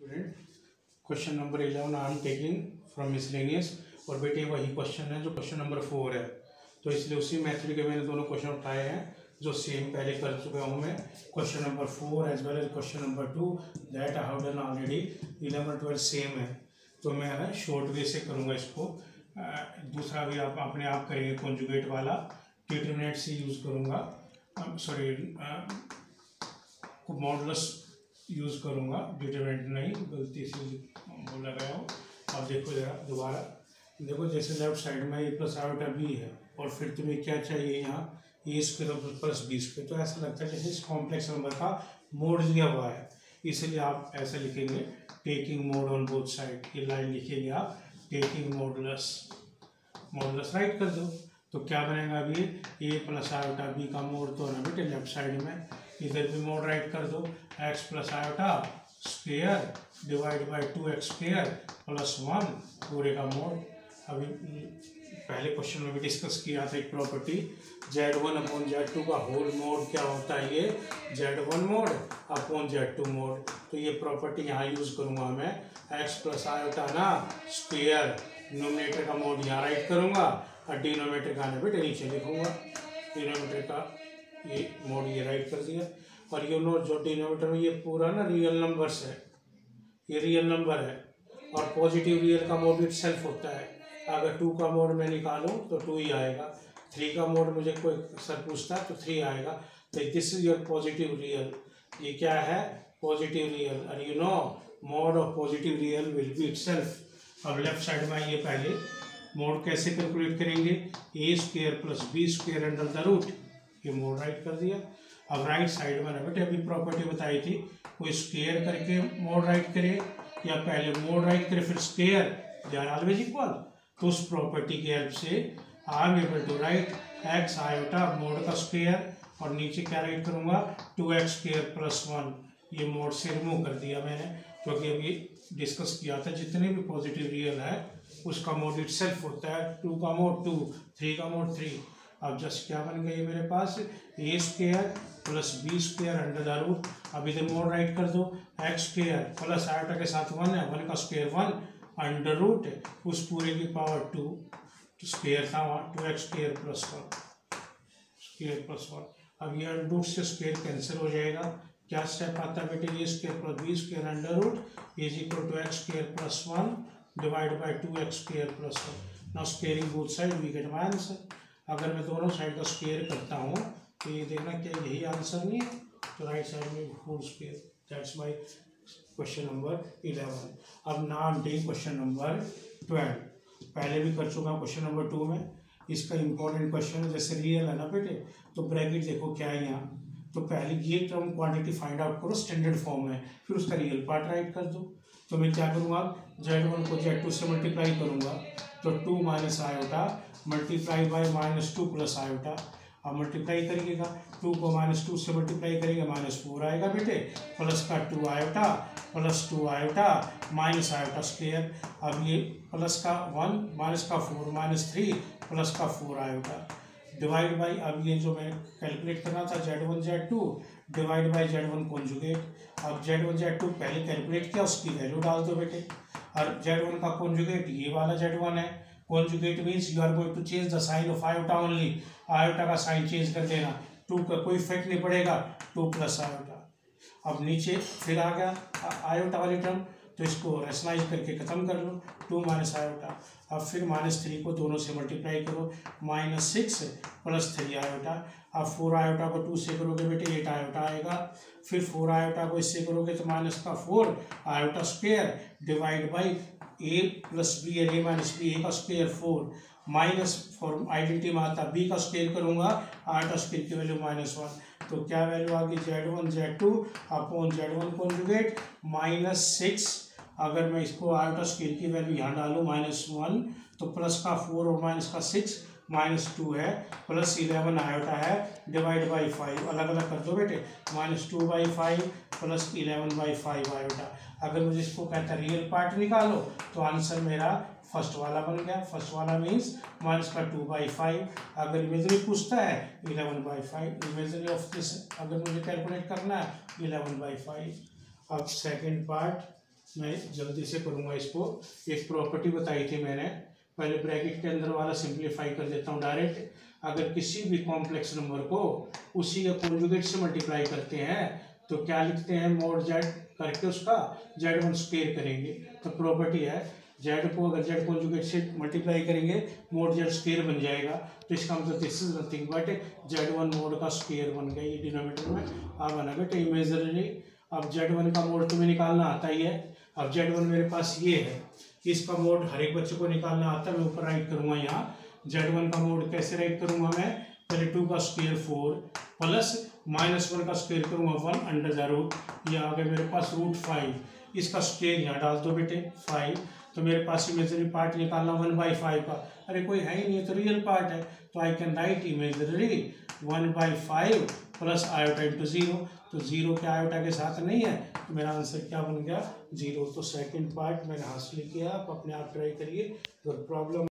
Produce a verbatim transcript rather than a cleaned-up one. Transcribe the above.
Student, question number eleven I am taking from miscellaneous. और बेटे वही क्वेश्चन है जो क्वेश्चन नंबर फोर है, तो इसलिए उसी मेथड के मैंने दोनों क्वेश्चन उठाए हैं जो सेम पहले कर चुका हूँ मैं। Question number four as well as question number two that I have done already. Eleven twelve same है, तो मैं ना शॉर्ट वे से करूँगा इसको। दूसरा भी आप अपने आप करेंगे कॉन्जुगेट वाला, डिटरमिनेंट से यूज़ करूँगा, सॉरी मॉडुलस यूज़ करूँगा, डिटरमिनेंट नहीं, गलती से बोला गया हो। अब देखो जरा दोबारा देखो, जैसे लेफ्ट साइड में ए प्लस आयोटा बी है और फिर तुम्हें क्या चाहिए यहाँ a square plus b square, तो ऐसा लगता है जैसे इस कॉम्प्लेक्स नंबर का मोड दिया हुआ है, इसलिए आप ऐसे लिखेंगे taking mod on both side. ये लाइन लिखेंगे आप टेकिंग मॉडुलस, मॉडुलस राइट कर दो तो क्या बनेगा अभी ए प्लस आयोटा बी का मोड तो ना बेटे लेफ्ट साइड में, इधर भी मोड राइट कर दो x plus iota square divide by two x square plus one पूरे का मोड। अभी पहले क्वेश्चन में भी डिस्कस किया था एक property z one upon z two का होल मोड क्या होता है, ये z one mod upon z two mod. तो ये प्रॉपर्टी यहाँ यूज़ करूँगा मैं, एक्स प्लस आयोटा ना स्क्वायर, डिनोमिनेटर का मोड यहाँ राइट करूँगा और डिनोमिनेटर का ना बेटे नीचे लिखूँगा। डिनोमिनेटर का ये मोड ये राइट कर दिया, और ये नोट जो डिनोमिनेटर में ये पूरा ना रियल नंबर्स है, ये रियल नंबर है, और पॉजिटिव रियल का मोड इट सेल्फ होता है। अगर टू का मोड मैं निकालूं तो टू ही आएगा, थ्री का मोड मुझे कोई सर पूछता है तो थ्री आएगा। तो this is your positive real, ये क्या है पॉजिटिव रियल, और you know mod of positive real will be itself. अब लेफ्ट साइड में ये पहले मोड कैसे कैलकुलेट करेंगे, a square plus b square under the root, ये मोड राइट कर दिया। अब राइट साइड में ना बेटे अभी प्रॉपर्टी बताई थी, कोई स्क्वायर करके मोड राइट करे या पहले मोड राइट करे फिर square, they are always equal. तो उस प्रॉपर्टी की हेल्प से I am able to write x iota mod का स्क्वायर, और नीचे क्या राइट करूँगा two x square plus one, ये मोड से रिमूव कर दिया मैंने, क्योंकि अभी डिस्कस किया था जितने भी पॉजिटिव रियल है उसका मोड इट सेल्फ होता है, टू का मोड टू, थ्री का मोड थ्री। अब जस्ट क्या बन गई मेरे पास a square plus b square under the root, अब इधर मोड राइट कर दो एक्स स्क्वायर प्लस आयोटा के साथ वन है, वन का स्क्वायर वन अंडर रूट उस पूरे की पावर टू, तो स्क्वायर था वहाँ two x square plus one square plus one. अब ये रूट से स्क्वायर कैंसिल हो जाएगा, क्या स्टेप आता है बेटे a square plus b square under root is equal to x square plus one divide by two x square plus one. Now squaring both side we get my answer. अगर मैं दोनों side का square करता हूँ तो ये देखना क्या यही आंसर नहीं है, तो राइट साइड में whole square, that's my question number eleven. अब now take question number twelve, पहले भी कर चुका हूँ क्वेश्चन नंबर टू में। इसका इंपॉर्टेंट क्वेश्चन है, जैसे रियल है ना बेटे तो ब्रैकेट देखो क्या है यहाँ, तो पहले ये टर्म क्वांटिटी फाइंड आउट करो स्टैंडर्ड फॉर्म में, फिर उसका रियल पार्ट राइट कर दो। तो मैं क्या करूँगा जेड वन को जेड टू से मल्टीप्लाई करूँगा, तो two minus iota multiply by minus two plus iota. अब मल्टीप्लाई करिएगा, टू को माइनस टू से मल्टीप्लाई करेंगे माइनस फोर आएगा बेटे, प्लस का two iota plus two iota minus iota square. अब ये प्लस का वन माइनस का फोर माइनस थ्री प्लस का फोर आयोटा डिवाइड बाई, अब ये जो मैं कैलकुलेट करना था Z one z two divide by z one conjugate. अब जेड वन जेड टू पहले कैलकुलेट किया उसकी वैल्यू डाल दो बेटे, और जेड वन का कॉन्जुगेट ये वाला जेड वन है, conjugate means you are going to change the sign of iota only, iota का साइन चेंज कर देना, टू का कोई इफेक्ट नहीं पड़ेगा, टू प्लस आयोटा। अब नीचे फिर आ गया आयोटा वाली टर्म, तो इसको रेशनलाइज करके खत्म कर लो, टू माइनस आयोटा। अब फिर माइनस थ्री को दोनों से मल्टीप्लाई करो, minus six plus three iota. अब फोर आयोटा को टू से करोगे बेटे एट आयोटा आएगा, फिर फोर आयोटा को इससे करोगे तो माइनस का four iota square divide by a plus b a minus b, a का square four minus four identity में आता बी का स्क्वायर करूँगा आयोटा स्क्वायर की वैल्यू माइनस वन, तो क्या वैल्यू आ गई z one z two upon z one conjugate minus six. अगर मैं इसको आयोटा स्क्वायर की वैल्यू यहाँ डालूँ माइनस वन, तो प्लस का फोर और माइनस का सिक्स माइनस टू है, प्लस इलेवन आयोटा है डिवाइड बाई फाइव, अलग अलग कर दो बेटे, minus two by five plus eleven by five iota. अगर मुझे इसको कहता है रियल पार्ट निकालो तो आंसर मेरा फर्स्ट वाला बन गया, फर्स्ट वाला मीन्स माइनस का टू बाई फाइव। अगर इमेजरी पूछता है eleven by five, imagery of this अगर मुझे कैलकुलेट करना है इलेवन बाई फाइव। अब सेकेंड पार्ट मैं जल्दी से करूँगा इसको। एक प्रॉपर्टी बताई थी मैंने, पहले ब्रैकेट के अंदर वाला सिंप्लीफाई कर देता हूँ डायरेक्ट। अगर किसी भी कॉम्प्लेक्स नंबर को उसी के कॉन्जुगेट से मल्टीप्लाई करते हैं तो क्या लिखते हैं, मोड जेड करके उसका जेड वन स्क्वायर करेंगे। तो प्रॉपर्टी है जेड को अगर जेड कॉन्जुगेट से मल्टीप्लाई करेंगे मोड जेड स्क्वायर बन जाएगा। तो इसका मतलब this is nothing but z one mod का स्क्वायर बन गया ये डिनोमिनेटर में। अब बना बेटे इमेजनरी। अब जेड वन का मोड तुम्हें निकालना आता ही है। अब जेड वन मेरे पास ये है, इसका मोड हर एक बच्चे को निकालना आता है। मैं ऊपर राइट करूँगा यहाँ जेड वन का मोड कैसे राइट करूँगा मैं, पहले टू का square four plus minus one का स्क्वायर करूँगा वन अंडर द रूट, ये आ गया मेरे पास रूट फाइव। इसका स्क्वायर यहाँ डाल दो बेटे फाइव। तो मेरे पास इमेजनरी पार्ट निकालना वन बाई फाइव का, अरे कोई है ही नहीं तो रियल पार्ट है। तो I can write imaginary one by five plus iota into zero. तो जीरो के आयोटा के साथ नहीं है तो मेरा आंसर क्या बन गया, जीरो। तो सेकंड पार्ट मैंने हासिल किया। आप अपने आप ट्राई करिए। अगर प्रॉब्लम